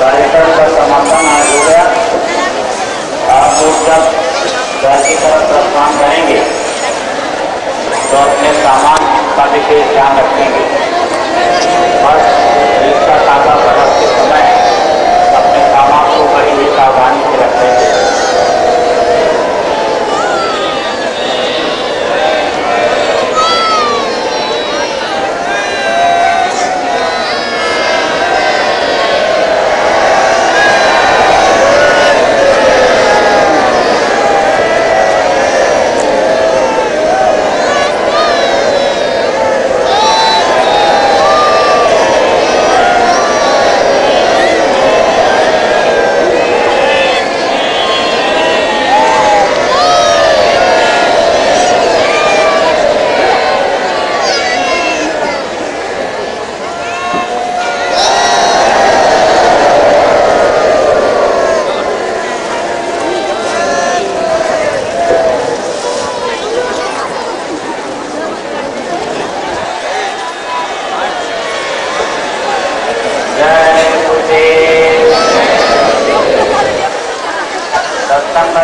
कार्यक्रम का समापन आज हो गया। आप लोग जब घर की तरफ प्रस्थान करेंगे तो अपने सामान का विशेष ध्यान रखेंगे। बस इसका ताज़ा बरसते समय अपने सामान को बड़ी ही सावधानी से रखेंगे। सत्संग